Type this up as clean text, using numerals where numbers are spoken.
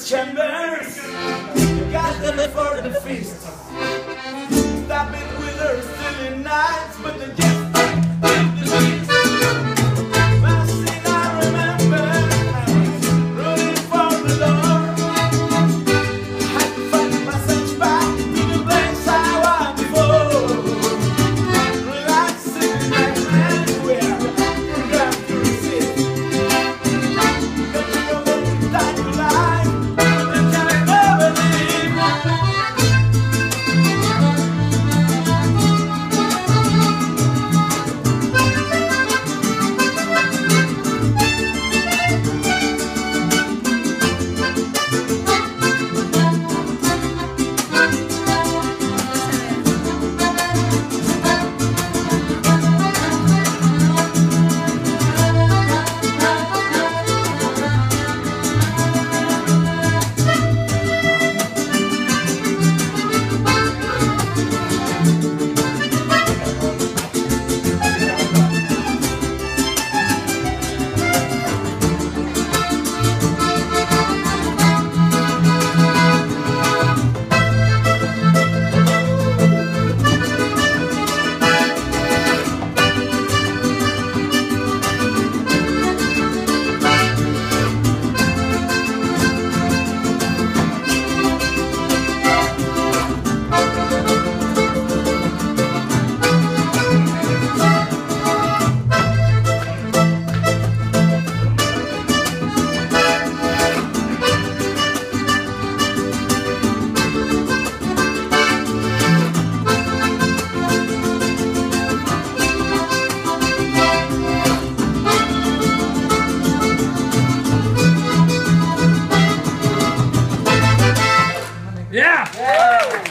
chambers, you got them for the feast. Stop it with her silly nights, but they just like the beast. Last thing I remember, I was running for the door. I had to find myself back to the place I was before. Relaxing and anywhere, forgot to resist. Don't know that you like, but then I never leave. Yeah!